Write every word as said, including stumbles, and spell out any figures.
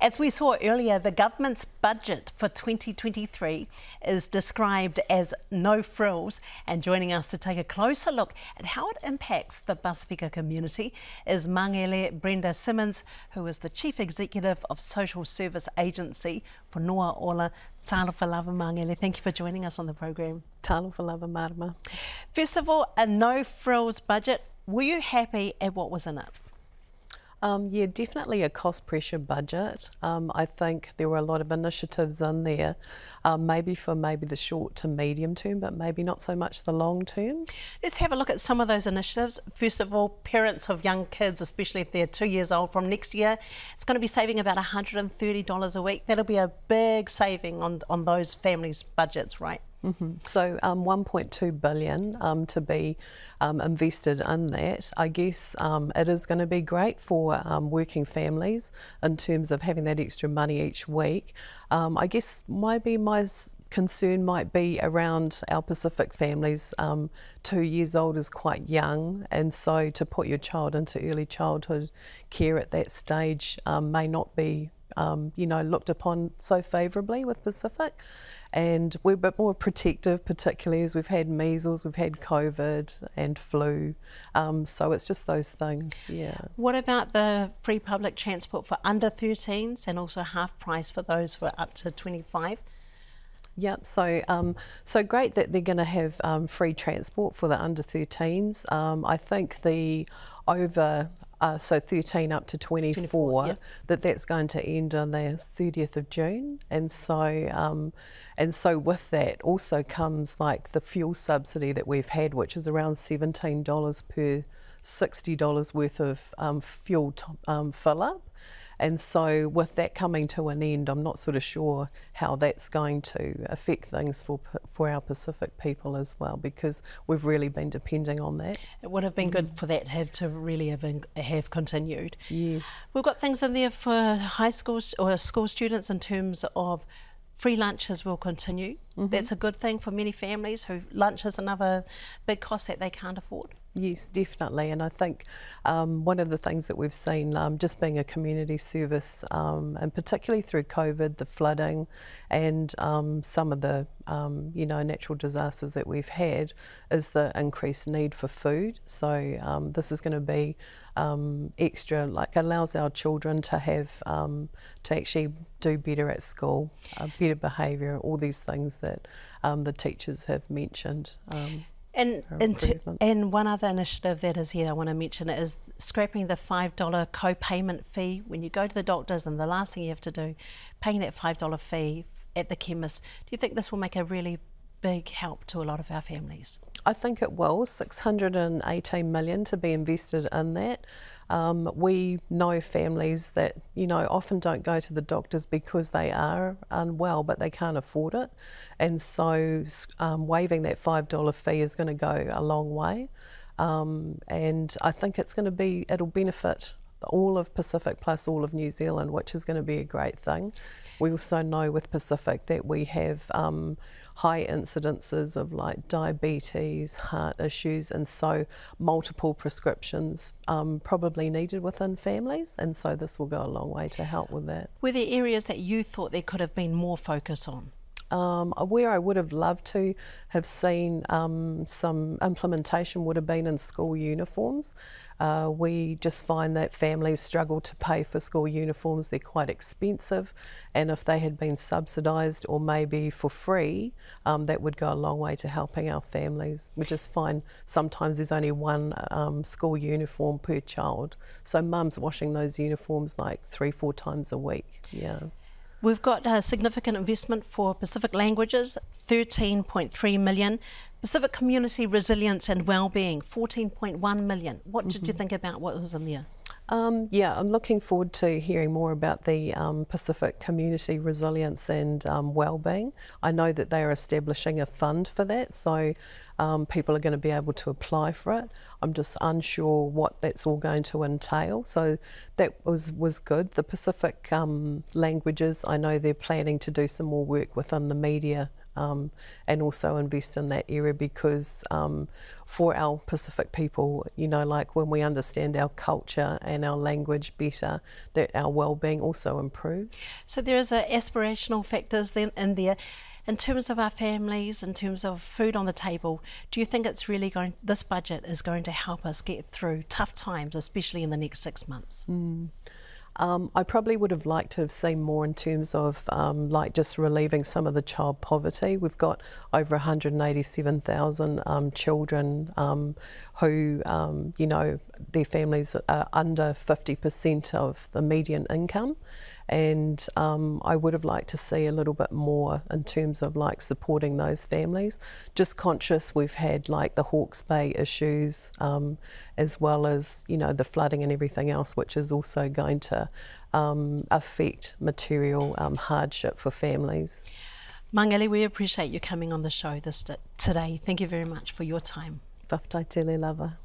As we saw earlier, the government's budget for twenty twenty-three is described as no frills, and joining us to take a closer look at how it impacts the Pasifika community is Magele Brenda Simmons, who is the Chief Executive of Social Service Agency Fonua Ola. Talofa lava Magele, thank you for joining us on the program. Talofa lava marama. First of all, a no frills budget. Were you happy at what was in it? Um, yeah, definitely a cost pressure budget. Um, I think there were a lot of initiatives in there, um, maybe for maybe the short to medium term, but maybe not so much the long term. Let's have a look at some of those initiatives. First of all, parents of young kids, especially if they're two years old, from next year, it's going to be saving about one hundred and thirty dollars a week. That'll be a big saving on, on those families' budgets, right? Mm-hmm. So um, one point two billion dollars um, to be um, invested in that. I guess um, it is going to be great for um, working families in terms of having that extra money each week. Um, I guess maybe my concern might be around our Pacific families. Um, two years old is quite young, and so to put your child into early childhood care at that stage um, may not be Um, you know, looked upon so favourably with Pacific, and we're a bit more protective, particularly as we've had measles, we've had COVID and flu, um, so it's just those things, yeah. What about the free public transport for under thirteens and also half price for those who are up to twenty-five? Yep, so um, so great that they're going to have um, free transport for the under thirteens. Um, I think the over Uh, so thirteen up to twenty-four, twenty-four yeah. that that's going to end on the thirtieth of June, and so um, and so with that also comes like the fuel subsidy that we've had, which is around seventeen dollars per sixty dollars worth of um, fuel um, fill up. And so with that coming to an end, I'm not sort of sure how that's going to affect things for for our Pacific people as well, because we've really been depending on that. It would have been mm. good for that to have to really have, have continued. Yes. We've got things in there for high school or school students in terms of free lunches will continue. Mm-hmm. That's a good thing for many families who lunch is another big cost that they can't afford. Yes, definitely, and I think um, one of the things that we've seen, um, just being a community service, um, and particularly through COVID, the flooding, and um, some of the um, you know natural disasters that we've had, is the increased need for food. So um, this is going to be um, extra, like allows our children to have um, to actually do better at school, uh, better behaviour, all these things that um, the teachers have mentioned. Um, And, and, and one other initiative that is here I want to mention is scrapping the five dollar co-payment fee when you go to the doctors, and the last thing you have to do, paying that five dollar fee at the chemist. Do you think this will make a really big help to a lot of our families? I think it will. six hundred and eighteen million to be invested in that. Um, we know families that, you know, often don't go to the doctors because they are unwell, but they can't afford it. And so um, waiving that five dollar fee is going to go a long way. Um, and I think it's going to be, it'll benefit all of Pacific plus all of New Zealand, which is going to be a great thing. We also know with Pacific that we have um, high incidences of like diabetes, heart issues, and so multiple prescriptions um, probably needed within families, and so this will go a long way to help with that. Were there areas that you thought there could have been more focus on? Um, where I would have loved to have seen um, some implementation would have been in school uniforms. Uh, we just find that families struggle to pay for school uniforms. They're quite expensive, and if they had been subsidised or maybe for free, um, that would go a long way to helping our families. We just find sometimes there's only one um, school uniform per child, so mum's washing those uniforms like three, four times a week. Yeah. We've got a significant investment for Pacific languages, thirteen point three million. Pacific community resilience and wellbeing, fourteen point one million. What did mm-hmm. you think about what was in there? Um, yeah, I'm looking forward to hearing more about the um, Pacific community resilience and um, wellbeing. I know that they are establishing a fund for that, so um, people are going to be able to apply for it. I'm just unsure what that's all going to entail, so that was, was good. The Pacific um, languages, I know they're planning to do some more work within the media um, and also invest in that area, because um, for our Pacific people, you know, like when we understand our culture and our language better, that our well-being also improves. So there is a aspirational factors then in there. In terms of our families, in terms of food on the table, do you think it's really going, this budget is going to help us get through tough times, especially in the next six months? Mm. Um, I probably would have liked to have seen more in terms of um, like just relieving some of the child poverty. We've got over one hundred eighty-seven thousand um, children um, who, um, you know, their families are under fifty percent of the median income. And um, I would have liked to see a little bit more in terms of like supporting those families. Just conscious we've had like the Hawke's Bay issues, um, as well as, you know, the flooding and everything else, which is also going to um, affect material um, hardship for families. Magele, we appreciate you coming on the show this today. Thank you very much for your time. Whaftai tele lava.